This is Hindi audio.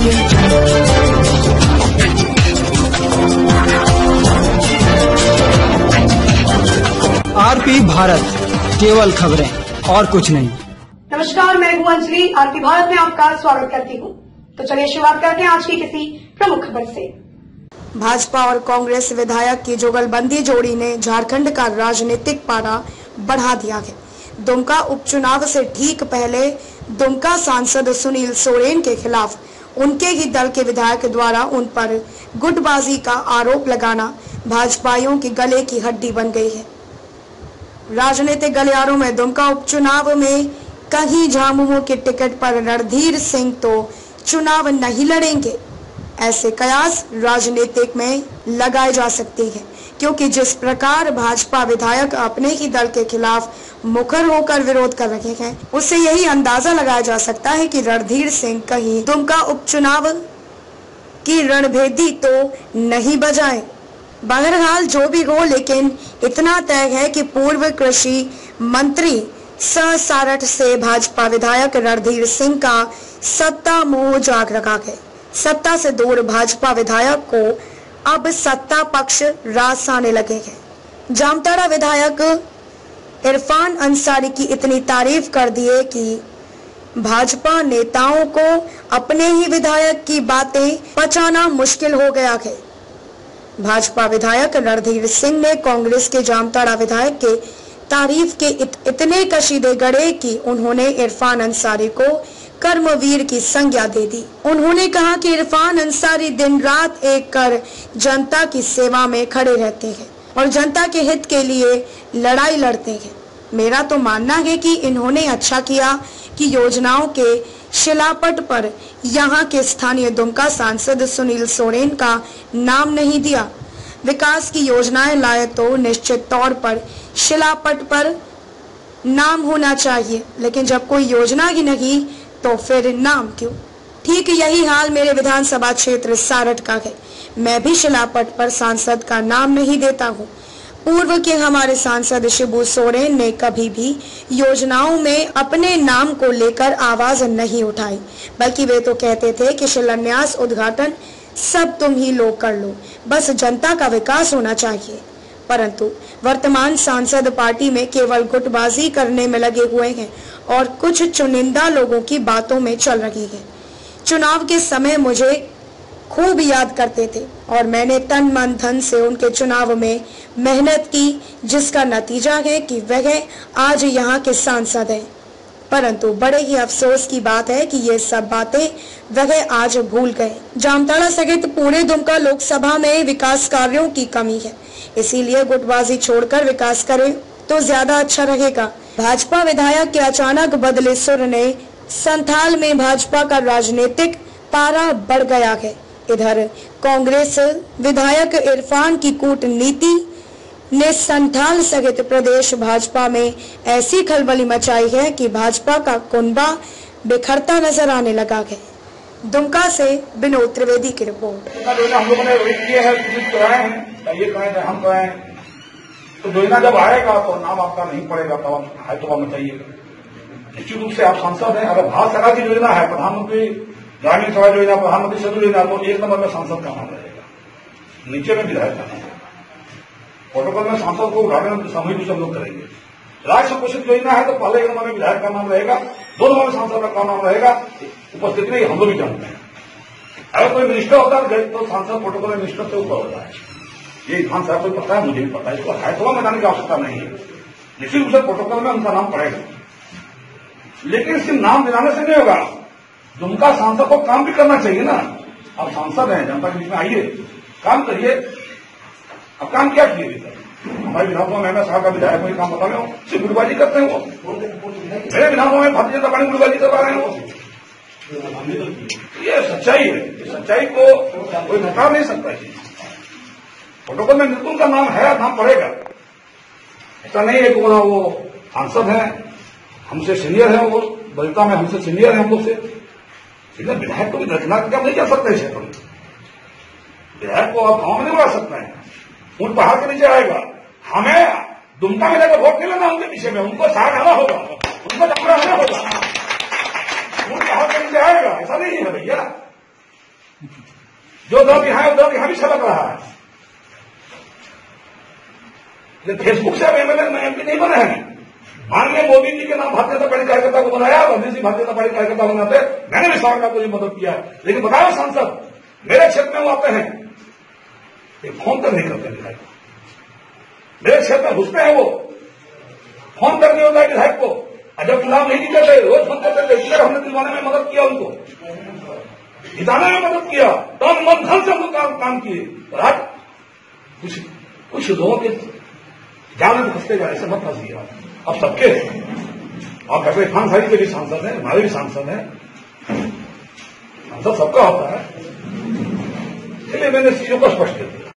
आरपी भारत, केवल खबरें और कुछ नहीं। नमस्कार, मैं हूं अंजलि। आरपी भारत में आपका स्वागत करती हूं। तो चलिए शुरुआत करते हैं आज की किसी प्रमुख खबर से। भाजपा और कांग्रेस विधायक की जुगलबंदी जोड़ी ने झारखंड का राजनीतिक पारा बढ़ा दिया है। दुमका उपचुनाव से ठीक पहले दुमका सांसद सुनील सोरेन के खिलाफ उनके ही दल के विधायक द्वारा उन पर गुटबाजी का आरोप लगाना भाजपाइयों की गले की हड्डी बन गई है। राजनीतिक गलियारों में दुमका उपचुनाव में कहीं झामुमो के टिकट पर रणधीर सिंह तो चुनाव नहीं लड़ेंगे, ऐसे कयास राजनीतिक में लगाए जा सकते हैं, क्योंकि जिस प्रकार भाजपा विधायक अपने ही दल के खिलाफ मुखर होकर विरोध कर रहे हैं, उससे यही अंदाजा लगाया जा सकता है कि रणधीर सिंह कहीं दुमका उपचुनाव की रणभेदी तो नहीं बजाए। बहरहाल जो भी हो, लेकिन इतना तय है कि पूर्व कृषि मंत्री सारठ से भाजपा विधायक रणधीर सिंह का सत्ता मोह जाग रखा है। सत्ता से दूर भाजपा विधायक को अब सत्ता पक्ष रास आने लगे हैं। जामताड़ा विधायक इरफान अंसारी की इतनी तारीफ कर दिए कि भाजपा नेताओं को अपने ही विधायक की बातें पचाना मुश्किल हो गया है। भाजपा विधायक रणधीर सिंह ने कांग्रेस के जामताड़ा विधायक के तारीफ के इतने कशीदे गढ़े कि उन्होंने इरफान अंसारी को कर्मवीर की संज्ञा दे दी। उन्होंने कहा कि इरफान अंसारी दिन रात एक कर जनता की सेवा में खड़े रहते हैं और जनता के हित के लिए लड़ाई लड़ते हैं। मेरा तो मानना है कि इन्होंने अच्छा किया कि योजनाओं के शिलापट पर यहाँ के स्थानीय दुमका सांसद सुनील सोरेन का नाम नहीं दिया। विकास की योजनाएं लाए तो निश्चित तौर पर शिलापट पर नाम होना चाहिए, लेकिन जब कोई योजना ही नहीं तो फिर नाम क्यों? ठीक यही हाल मेरे विधानसभा क्षेत्र सारठ का है। मैं भी शिलापट पर सांसद का नाम नहीं देता हूँ। पूर्व के हमारे सांसद शिबू सोरेन ने कभी भी योजनाओं में अपने नाम को लेकर आवाज नहीं उठाई, बल्कि वे तो कहते थे कि शिलान्यास उद्घाटन सब तुम ही लोग कर लो, बस जनता का विकास होना चाहिए। परंतु वर्तमान सांसद पार्टी में केवल गुटबाजी करने में लगे हुए हैं और कुछ चुनिंदा लोगों की बातों में चल रही है। चुनाव के समय मुझे खूब याद करते थे और मैंने तन मन धन से उनके चुनाव में मेहनत की, जिसका नतीजा है कि वह आज यहाँ के सांसद हैं। परंतु बड़े ही अफसोस की बात है कि ये सब बातें वह आज भूल गए। जामताड़ा सहित पूरे दुमका लोकसभा में विकास कार्यों की कमी है, इसीलिए गुटबाजी छोड़कर विकास करें तो ज्यादा अच्छा रहेगा। भाजपा विधायक के अचानक बदले सुर ने संथाल में भाजपा का राजनीतिक पारा बढ़ गया है। इधर कांग्रेस विधायक इरफान की कूटनीति ने संथाल सहित प्रदेश भाजपा में ऐसी खलबली मचाई है कि भाजपा का कुनबा बिखरता नजर आने लगा है। दुमका से विनोद त्रिवेदी की रिपोर्ट। तो योजना जब आएगा तो नाम आपका नहीं पड़ेगा, तो आप हाईतोबा मचाइए। निश्चित रूप से आप सांसद हैं। अगर भारत सरकार की योजना है प्रधानमंत्री ग्रामीण सड़क योजना, प्रधानमंत्री सेतु योजना, तो एक नंबर में सांसद का नाम रहेगा, नीचे में विधायक का नाम रहेगा। प्रोटोकॉल में सांसद को उठाने में सामूहिक सब लोग करेंगे। राज्य पोषित योजना है तो पहले एक नंबर में विधायक का नाम रहेगा, 2 नंबर में सांसद का नाम रहेगा। उपस्थिति में हम लोग भी जानते हैं। अगर कोई मिनिस्टर होता है तो सांसद प्रोटोकॉल में मिनिस्टर से ऊपर होता है। ये विधान साहब को पता है, मुझे भी पता है। इसको हाईतोबा में जाने की आवश्यकता नहीं है। निश्चित रूप से प्रोटोकॉल में उनका नाम पड़ेगा, लेकिन सिर्फ नाम दिलाने से नहीं होगा। दुमका सांसद को काम भी करना चाहिए ना। आप सांसद हैं, जनता के बीच में आइए, काम करिए। अब काम क्या किए? हमारे विधानसभा में एमएस साहब का विधायक में काम बता रहे हो, सिर्फ गुटबाजी करते हैं वो। मेरे विधानसभा में भारतीय जनता पार्टी गुटबाजी करवा रहे हैं वो। ये सच्चाई है। सच्चाई को कोई नकार नहीं सकता है। प्रोटोकॉल में निर्गुण का नाम है, नाम पड़ेगा। ऐसा नहीं है कि वो सांसद है, हमसे सीनियर है, वो बलिता में हमसे सीनियर है, हम लोग से सीनियर। विधायक को भी रचना क्या नहीं कर सकते क्षेत्र में। विधायक को आप हवा में नहीं उड़ा सकते हैं। उन पहाड़ के नीचे आएगा। हमें दुमका में जाकर वोट नहीं लेना उनके पीछे में, उनको साथ आना होगा, उनको टकरा होना होगा। उन पहाड़ के नीचे आएगा, ऐसा नहीं है भैया। जो दर्द यहां है वो दर्द यहां भी छलक रहा है। लेकिन फेसबुक से अब एमपी नहीं बने हैं। माननीय मोदी जी के नाम भारतीय जनता पार्टी कार्यकर्ता को बनाया, गांधी जी भारतीय जनता पार्टी कार्यकर्ता बनाते, मैंने भी सरकार को ये मदद किया। लेकिन बताओ सांसद मेरे क्षेत्र में वो आते हैं, ये फोन तक नहीं करते विधायक को। मेरे क्षेत्र में घुसते हैं, वो फोन तक नहीं होता है विधायक को। और जब चुनाव नहीं जीते रोज फोन करते थे, इसलिए हमने दिलवाने में मदद किया, उनको जिताने में मदद किया, तन मन धन से हम लोग काम किए। और आज कुछ लोगों के जाल में फंसते जाने से मत फंसिए। अब सबके आप डॉक्टर इरफान साहब के भी सांसद हैं, हमारे भी सांसद हैं, सांसद सबका होता है। इसलिए मैंने चीजों को स्पष्ट कर दिया।